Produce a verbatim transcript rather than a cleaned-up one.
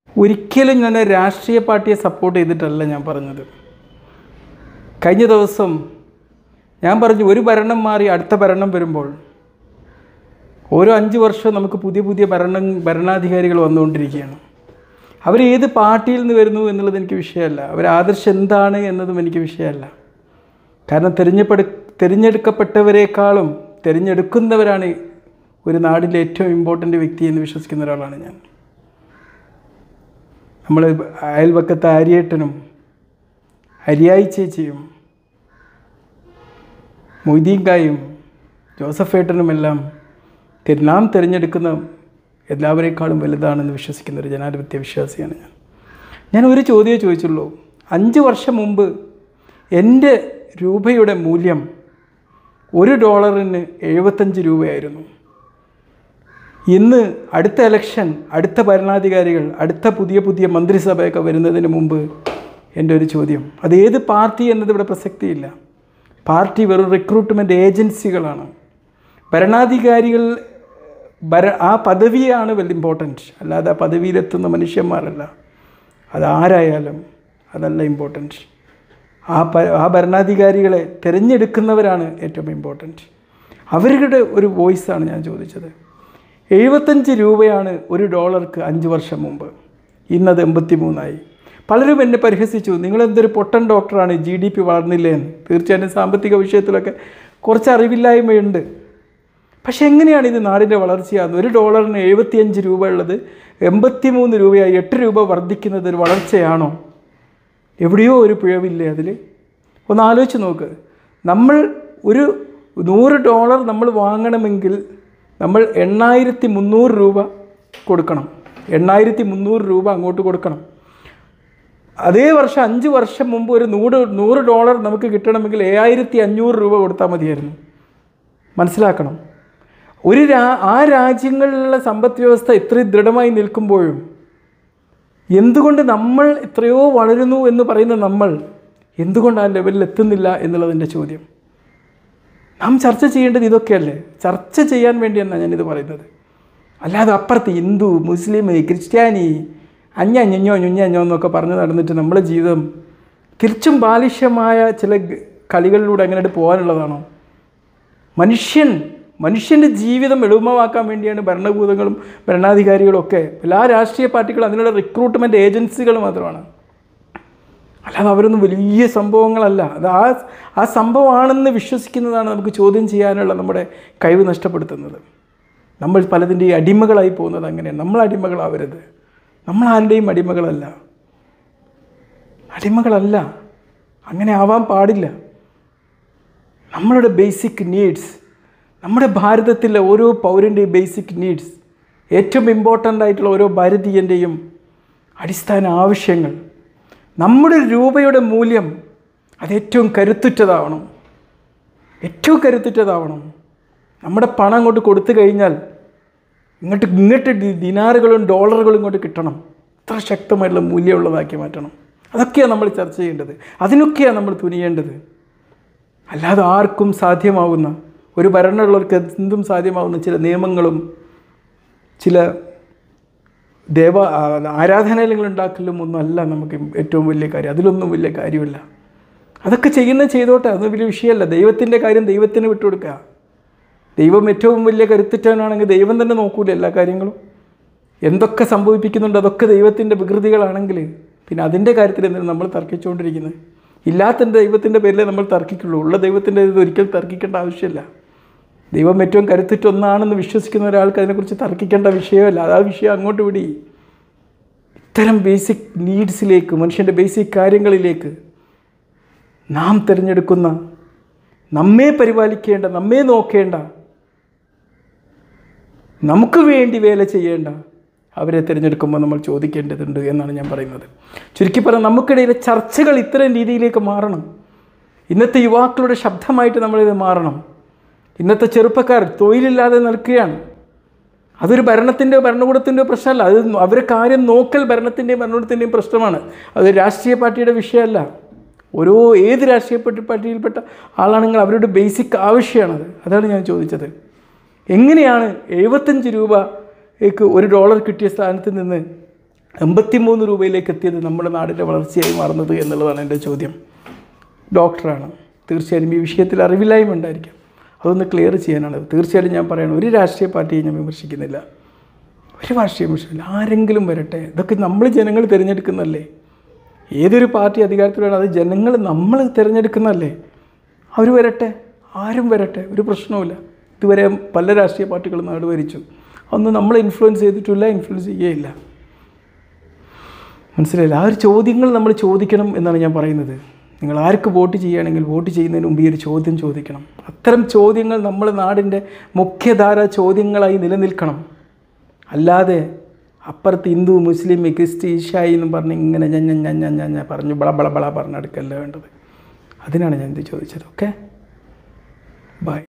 ഒരിക്കലും ഞാൻ രാഷ്ട്രീയ പാർട്ടിയെ സപ്പോർട്ട് ചെയ്തിട്ടല്ല ഞാൻ പറഞ്ഞത്. കഴിഞ്ഞ ദിവസം ഞാൻ പറഞ്ഞു, ഒരു ഭരണം മാറി അടുത്ത ഭരണം വരുമ്പോൾ ഓരോ അഞ്ച് വർഷം നമുക്ക് പുതിയ പുതിയ ഭരണം ഭരണാധികാരികൾ വന്നുകൊണ്ടിരിക്കുകയാണ്. അവർ ഏത് പാർട്ടിയിൽ നിന്ന് വരുന്നു എന്നുള്ളത് എനിക്ക് വിഷയമല്ല, അവർ ആദർശം എന്താണ് എന്നതും എനിക്ക് വിഷയമല്ല. കാരണം തിരഞ്ഞെടുപ്പ് തിരഞ്ഞെടുക്കപ്പെട്ടവരെക്കാളും തിരഞ്ഞെടുക്കുന്നവരാണ് ഒരു നാടിൻ്റെ ഏറ്റവും ഇമ്പോർട്ടൻ്റ് വ്യക്തി എന്ന് വിശ്വസിക്കുന്ന ഒരാളാണ് ഞാൻ. നമ്മൾ അയൽവക്കത്തെ ആര്യേട്ടനും അരിയായി ചേച്ചിയും മൊയ്തീൻകായും ജോസഫേട്ടനുമെല്ലാം നാം തിരഞ്ഞെടുക്കുന്ന എല്ലാവരേക്കാളും വലുതാണെന്ന് വിശ്വസിക്കുന്ന ഒരു ജനാധിപത്യ വിശ്വാസിയാണ് ഞാൻ. ഞാൻ ഒരു ചോദ്യമേ ചോദിച്ചുള്ളൂ. അഞ്ച് വർഷം മുമ്പ് എൻ്റെ രൂപയുടെ മൂല്യം ഒരു ഡോളറിന് എഴുപത്തഞ്ച് രൂപയായിരുന്നു. ഇന്ന് അടുത്ത ഇലക്ഷൻ, അടുത്ത ഭരണാധികാരികൾ, അടുത്ത പുതിയ പുതിയ മന്ത്രിസഭയൊക്കെ വരുന്നതിന് മുമ്പ് എൻ്റെ ഒരു ചോദ്യം, അത് ഏത് പാർട്ടി എന്നത് ഇവിടെ പ്രസക്തിയില്ല. പാർട്ടി വെറും റിക്രൂട്ട്മെൻറ്റ് ഏജൻസികളാണ്. ഭരണാധികാരികൾ ഭര ആ പദവിയാണ് വെൽ ഇമ്പോർട്ടൻറ്റ്, അല്ലാതെ ആ പദവിയിലെത്തുന്ന മനുഷ്യന്മാരല്ല. അതാരായാലും അതല്ല ഇമ്പോർട്ടൻറ്റ്. ആ പ ആ ഭരണാധികാരികളെ തിരഞ്ഞെടുക്കുന്നവരാണ് ഏറ്റവും ഇമ്പോർട്ടൻറ്റ്. അവരുടെ ഒരു വോയിസാണ് ഞാൻ ചോദിച്ചത്. എഴുപത്തഞ്ച് രൂപയാണ് ഒരു ഡോളർക്ക് അഞ്ച് വർഷം മുമ്പ്, ഇന്നത് എൺപത്തി മൂന്നായി. പലരും എന്നെ പരിഹസിച്ചു, നിങ്ങളെന്തൊരു പൊട്ടൻ ഡോക്ടറാണ്, ജി ഡി പി വളർന്നില്ലേ എന്ന്. തീർച്ചയായിട്ടും സാമ്പത്തിക വിഷയത്തിലൊക്കെ കുറച്ച് അറിവില്ലായ്മയുണ്ട്. പക്ഷേ എങ്ങനെയാണ് ഇത് നാടിൻ്റെ വളർച്ചയാകുന്നത്? ഒരു ഡോളറിന് എഴുപത്തിയഞ്ച് രൂപ ഉള്ളത് എൺപത്തി മൂന്ന് രൂപയായി എട്ട് രൂപ വർദ്ധിക്കുന്നത് ഒരു വളർച്ചയാണോ? എവിടെയോ ഒരു പിഴവില്ലേ അതിൽ? ഒന്ന് ആലോചിച്ച് നോക്ക്. നമ്മൾ ഒരു നൂറ് ഡോളർ നമ്മൾ വാങ്ങണമെങ്കിൽ നമ്മൾ എണ്ണായിരത്തി മുന്നൂറ് രൂപ കൊടുക്കണം. എണ്ണായിരത്തി മുന്നൂറ് രൂപ അങ്ങോട്ട് കൊടുക്കണം. അതേ വർഷം അഞ്ച് വർഷം മുമ്പ് ഒരു നൂറ് നൂറ് ഡോളർ നമുക്ക് കിട്ടണമെങ്കിൽ ഏഴായിരത്തി അഞ്ഞൂറ് രൂപ കൊടുത്താൽ മതിയായിരുന്നു. മനസ്സിലാക്കണം. ഒരു രാ ആ രാജ്യങ്ങളിലുള്ള സമ്പദ് വ്യവസ്ഥ ഇത്രയും ദൃഢമായി നിൽക്കുമ്പോഴും എന്തുകൊണ്ട് നമ്മൾ എത്രയോ വളരുന്നു എന്ന് പറയുന്ന നമ്മൾ എന്തുകൊണ്ട് ആ ലെവലിൽ എത്തുന്നില്ല എന്നുള്ളതിൻ്റെ ചോദ്യം. നാം ചർച്ച ചെയ്യേണ്ടത് ഇതൊക്കെയല്ലേ? ചർച്ച ചെയ്യാൻ വേണ്ടിയാണ് ഞാനിത് പറയുന്നത്. അല്ലാതെ അപ്പുറത്ത് ഹിന്ദു, മുസ്ലിം, ക്രിസ്ത്യാനി, അഞ്ഞഞ്ഞോ ഞുഞ്ഞഞ്ഞോ എന്നൊക്കെ പറഞ്ഞ് നടന്നിട്ട് നമ്മുടെ ജീവിതം തിരിച്ചും ബാലിഷ്യമായ ചില കളികളിലൂടെ അങ്ങനെ പോകാനുള്ളതാണോ? മനുഷ്യൻ മനുഷ്യൻ്റെ ജീവിതം എളുപ്പമാക്കാൻ വേണ്ടിയാണ് ഭരണകൂടങ്ങളും ഭരണാധികാരികളും ഒക്കെ. എല്ലാ രാഷ്ട്രീയ പാർട്ടികളും അതിനുള്ള റിക്രൂട്ട്മെൻറ്റ് ഏജൻസികൾ മാത്രമാണ്. അല്ലാതെ അവരൊന്നും വലിയ സംഭവങ്ങളല്ല. അത് ആ ആ സംഭവമാണെന്ന് വിശ്വസിക്കുന്നതാണ് നമുക്ക് ചോദ്യം ചെയ്യാനുള്ള നമ്മുടെ കഴിവ് നഷ്ടപ്പെടുത്തുന്നത്. നമ്മൾ പലതിൻ്റെ അടിമകളായി പോകുന്നത് അങ്ങനെയാണ്. നമ്മൾ അടിമകളാവരുത്. നമ്മൾ ആരുടെയും അടിമകളല്ല, അടിമകളല്ല. അങ്ങനെ ആവാൻ പാടില്ല. നമ്മളുടെ ബേസിക് നീഡ്സ്, നമ്മുടെ ഭാരതത്തിലെ ഓരോ പൗരൻ്റെയും ബേസിക് നീഡ്സ്, ഏറ്റവും ഇമ്പോർട്ടൻ്റ് ആയിട്ടുള്ള ഓരോ ഭാരതീയൻ്റെയും അടിസ്ഥാന ആവശ്യങ്ങൾ, നമ്മുടെ രൂപയുടെ മൂല്യം അത് ഏറ്റവും കരുത്തുറ്റതാവണം. ഏറ്റവും കരുത്തുറ്റതാവണം. നമ്മുടെ പണം അങ്ങോട്ട് കൊടുത്തു കഴിഞ്ഞാൽ ഇങ്ങോട്ട് ഇങ്ങോട്ട് ദിനാറുകളും ഡോളറുകളും ഇങ്ങോട്ട് കിട്ടണം. അത്ര ശക്തമായിട്ടുള്ള മൂല്യമുള്ളതാക്കി മാറ്റണം. അതൊക്കെയാണ് നമ്മൾ ചർച്ച ചെയ്യേണ്ടത്. അതിനൊക്കെയാണ് നമ്മൾ തുനിയേണ്ടത്. അല്ലാതെ ആർക്കും സാധ്യമാവുന്ന, ഒരു ഭരണമുള്ളവർക്ക് എന്തും സാധ്യമാവുന്ന ചില നിയമങ്ങളും ചില ദേവ ആരാധനാലയങ്ങൾ ഉണ്ടാക്കലും ഒന്നും അല്ല നമുക്ക് ഏറ്റവും വലിയ കാര്യം. അതിലൊന്നും വലിയ കാര്യമില്ല. അതൊക്കെ ചെയ്യുന്നത് ചെയ്തോട്ടെ, അതൊന്നും വലിയ വിഷയമല്ല. ദൈവത്തിൻ്റെ കാര്യം ദൈവത്തിന് വിട്ടുകൊടുക്കുക. ദൈവം ഏറ്റവും വലിയ കരുത്തുറ്റവനാണെങ്കിൽ ദൈവം തന്നെ നോക്കൂല എല്ലാ കാര്യങ്ങളും. എന്തൊക്കെ സംഭവിപ്പിക്കുന്നുണ്ട് അതൊക്കെ ദൈവത്തിൻ്റെ വികൃതികളാണെങ്കിൽ പിന്നെ അതിൻ്റെ കാര്യത്തിൽ എന്താണ് നമ്മൾ തർക്കിച്ചുകൊണ്ടിരിക്കുന്നത്? ഇല്ലാത്ത ദൈവത്തിൻ്റെ പേരിലേ നമ്മൾ തർക്കിക്കുള്ളൂ. ഉള്ള ദൈവത്തിൻ്റെ ഇത് ഒരിക്കലും തർക്കിക്കേണ്ട ആവശ്യമില്ല. ദൈവം ഏറ്റവും കരുത്തുറ്റ ഒന്നാണെന്ന് വിശ്വസിക്കുന്ന ഒരാൾക്ക് അതിനെക്കുറിച്ച് തർക്കിക്കേണ്ട വിഷയമല്ല. അത് ആ വിഷയം അങ്ങോട്ട് വിടി. ഇത്തരം ബേസിക് നീഡ്സിലേക്ക്, മനുഷ്യൻ്റെ ബേസിക് കാര്യങ്ങളിലേക്ക് നാം തിരഞ്ഞെടുക്കുന്ന, നമ്മെ പരിപാലിക്കേണ്ട, നമ്മെ നോക്കേണ്ട, നമുക്ക് വേണ്ടി വേല ചെയ്യേണ്ട അവരെ തിരഞ്ഞെടുക്കുമ്പോൾ നമ്മൾ ചോദിക്കേണ്ടതുണ്ട് എന്നാണ് ഞാൻ പറയുന്നത്. ചുരുക്കി പറഞ്ഞാൽ നമുക്കിടയിലെ ചർച്ചകൾ ഇത്തരം രീതിയിലേക്ക് മാറണം. ഇന്നത്തെ യുവാക്കളുടെ ശബ്ദമായിട്ട് നമ്മളിത് മാറണം. ഇന്നത്തെ ചെറുപ്പക്കാർ തൊഴിലില്ലാതെ നിൽക്കുകയാണ്. അതൊരു ഭരണത്തിൻ്റെയോ ഭരണകൂടത്തിൻ്റെയോ പ്രശ്നമല്ല. അത് അവരെ കാര്യം നോക്കൽ ഭരണത്തിൻ്റെയും ഭരണകൂടത്തിൻ്റെയും പ്രശ്നമാണ്. അത് രാഷ്ട്രീയ പാർട്ടിയുടെ വിഷയമല്ല. ഓരോ ഏത് രാഷ്ട്രീയ പാർട്ടിയിൽപ്പെട്ട ആളാണെങ്കിൽ അവരുടെ ബേസിക് ആവശ്യമാണത്. അതാണ് ഞാൻ ചോദിച്ചത്. എങ്ങനെയാണ് എഴുപത്തഞ്ച് രൂപയ്ക്ക് ഒരു ഡോളർ കിട്ടിയ സ്ഥാനത്ത് നിന്ന് എൺപത്തി മൂന്ന് രൂപയിലേക്ക് എത്തിയത് നമ്മുടെ നാടിൻ്റെ വളർച്ചയായി മാറുന്നത് എന്നുള്ളതാണ് എൻ്റെ ചോദ്യം. ഡോക്ടറാണ്, തീർച്ചയായും ഈ വിഷയത്തിൽ അറിവില്ലായ്മ ഉണ്ടായിരിക്കാം, അതൊന്ന് ക്ലിയർ ചെയ്യാനാണ്. തീർച്ചയായിട്ടും ഞാൻ പറയണം, ഒരു രാഷ്ട്രീയ പാർട്ടിയെ ഞാൻ വിമർശിക്കുന്നില്ല, ഒരു രാഷ്ട്രീയ വിമർശനമില്ല. ആരെങ്കിലും വരട്ടെ, ഇതൊക്കെ നമ്മൾ ജനങ്ങൾ തിരഞ്ഞെടുക്കുന്നതല്ലേ. ഏതൊരു പാർട്ടി അധികാരത്തിൽ വേണം, അത് ജനങ്ങൾ നമ്മൾ തിരഞ്ഞെടുക്കുന്നതല്ലേ. അവർ വരട്ടെ, ആരും വരട്ടെ, ഒരു പ്രശ്നവുമില്ല. ഇതുവരെ പല രാഷ്ട്രീയ പാർട്ടികളും നാട് ഭരിച്ചു, അതൊന്നും നമ്മൾ ഇൻഫ്ലുവൻസ് ചെയ്തിട്ടില്ല, ഇൻഫ്ലുവൻസ് ചെയ്യുകയില്ല. മനസ്സിലായില്ല? ആ ഒരു ചോദ്യങ്ങൾ നമ്മൾ ചോദിക്കണം എന്നാണ് ഞാൻ പറയുന്നത്. നിങ്ങൾ ആർക്ക് വോട്ട് ചെയ്യുകയാണെങ്കിൽ വോട്ട് ചെയ്യുന്നതിന് മുമ്പ് ഈ ഒരു ചോദ്യം ചോദിക്കണം. അത്തരം ചോദ്യങ്ങൾ നമ്മൾ നാടിൻ്റെ മുഖ്യധാര ചോദ്യങ്ങളായി നിലനിൽക്കണം. അല്ലാതെ അപ്പുറത്ത് ഹിന്ദു, മുസ്ലിം, ക്രിസ്റ്റി, ഈശായി എന്നും പറഞ്ഞ് ഇങ്ങനെ ഞാൻ ഞാൻ ഞാൻ ഞാൻ ഞാൻ പറഞ്ഞു ബള ബള ബള പറഞ്ഞെടുക്കല്ല വേണ്ടത്. അതിനാണ് ഞാൻ ഇത് ചോദിച്ചത്. Okay, by.